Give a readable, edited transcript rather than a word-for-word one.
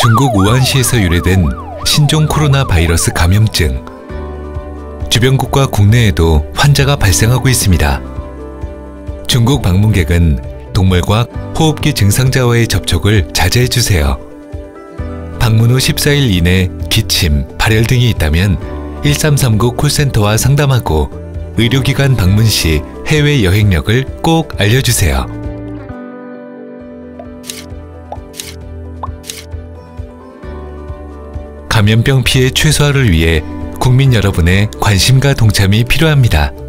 중국 우한시에서 유래된 신종 코로나 바이러스 감염증. 주변국과 국내에도 환자가 발생하고 있습니다. 중국 방문객은 동물과 호흡기 증상자와의 접촉을 자제해 주세요. 방문 후 14일 이내 기침, 발열 등이 있다면 1339 콜센터와 상담하고 의료기관 방문 시 해외 여행력을 꼭 알려주세요. 감염병 피해 최소화를 위해 국민 여러분의 관심과 동참이 필요합니다.